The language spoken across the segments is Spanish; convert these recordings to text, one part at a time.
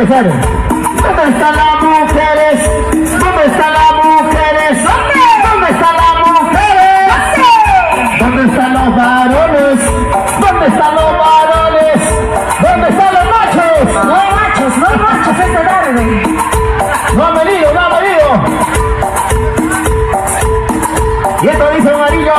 empezar. ¿Dónde están las mujeres? ¿Dónde están las mujeres? ¿Dónde están las mujeres? ¿Dónde están los varones? ¿Dónde están los varones? ¿Dónde están los machos? No hay machos esta tarde. No han venido, no han venido. Y esto dice un amarillo.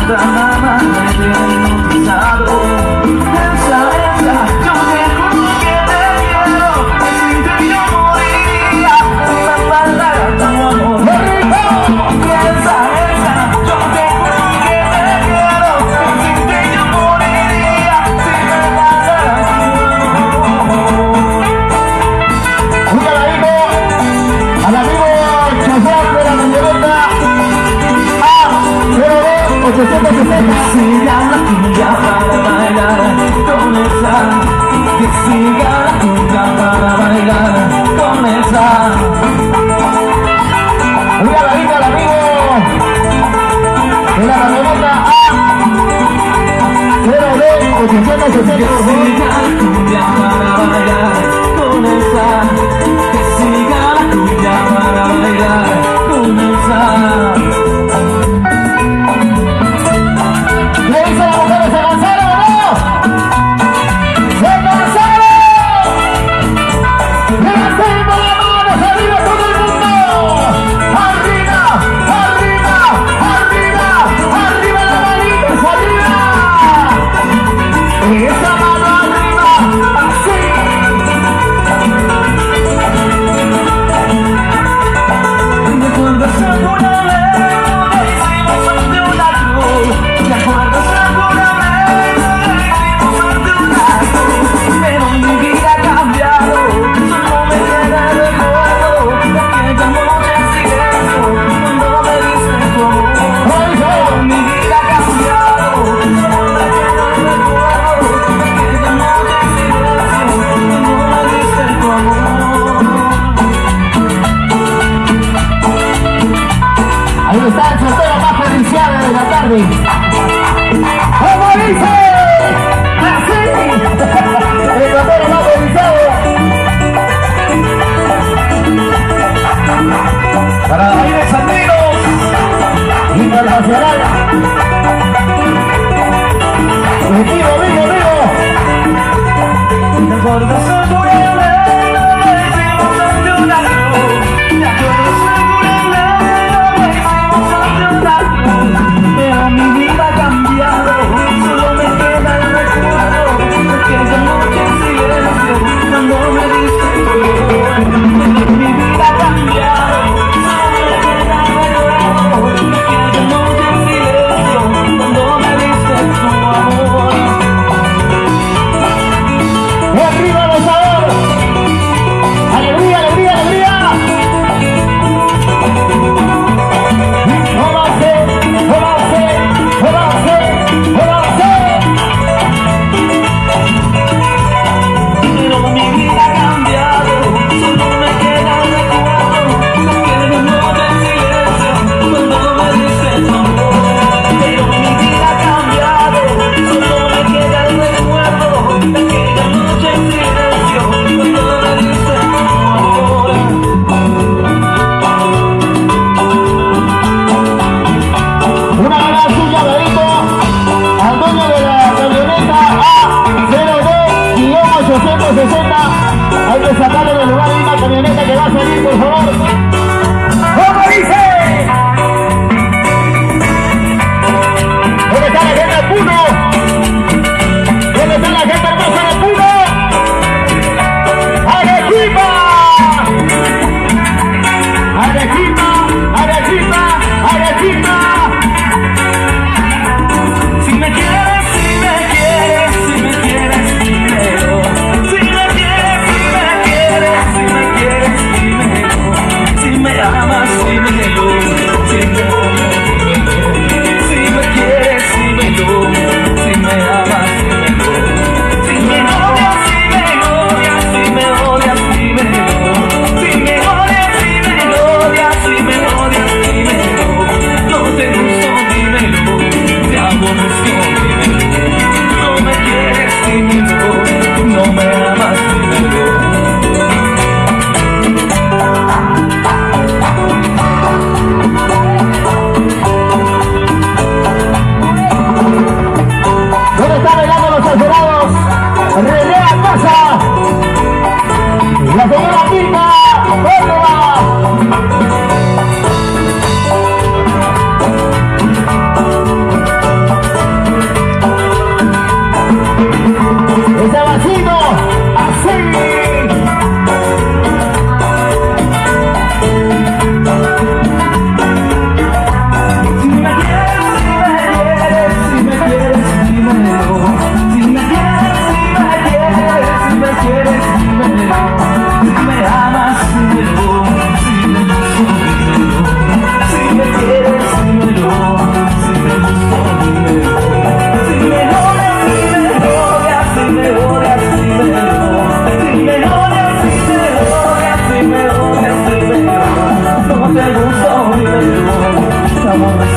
otra mamá me tiene hipnotizado. Elsa, Elsa, yo te juro que te quiero, que sin ti yo moriría si me faltara tu amor. Elsa, Elsa, yo te juro que te quiero, que sin ti yo moriría si me faltara tu amor. Al amigo chofer de la camioneta A0B860. Siga la cumbia para bailar con esa, que siga la cumbia para bailar con esa. Al amigo de la camioneta A0B860. Que siga la cumbia para bailar con esa, que siga la cumbia para bailar con esa. ¿Qué dice la mujer? ¿Se cansaron o no? ¡Se cansaron! ¡Levantemos las manos arriba todo el mundo! ¡Arriba! ¡Arriba! ¡Arriba! ¡Arriba las manitas! ¡Arriba! ¡Esa mano arriba! ¡Así! ¿Te acuerdas alguna vez cuando hicimos ante un árbol? ¿Te acuerdas alguna vez cuando hicimos ante un árbol? Pero mi vida ha cambiado, solo me queda el recuerdo de aquella noche en silencio cuando me diste tu amor. Pero mi vida ha cambiado, solo me queda el recuerdo de aquella noche en silencio cuando me diste tu amor. Ahí está el soltero más periciado de la tarde. ¿Cómo dice? ¡Así! El soltero más periciado. Para David Sandinos, Internacional. Vivo, vivo, vivo. ¿te acuerdas alguna vez cuando hicimos ante un árbol? ¿Te acuerdas alguna vez cuando hicimos ante un árbol? Pero mi vida ha cambiado, solo me queda el recuerdo de aquella noche en silencio cuando me diste tu amor. Mi vida ha cambiado, solo me queda el recuerdo de aquella noche en silencio cuando me diste tu amor. ¡Arriba los sabores!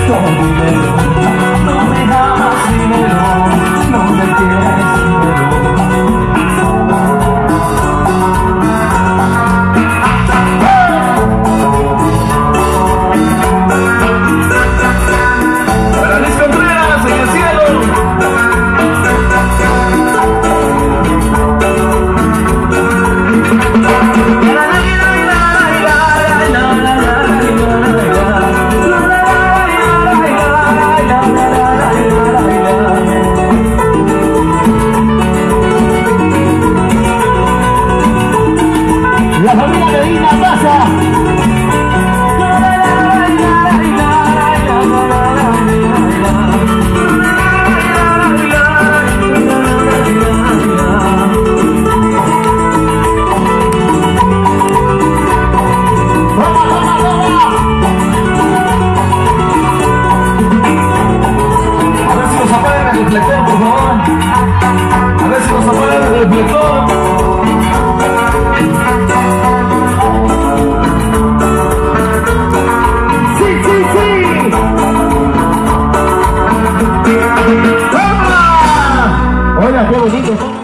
con dinero. No me amas dinero, no me quieres dinero. Para Luis Contreras en el cielo. La familia Medina pasa. A ver si nos apagan el reflector, por favor. A ver si nos apagan el reflector. Hola, qué bonito.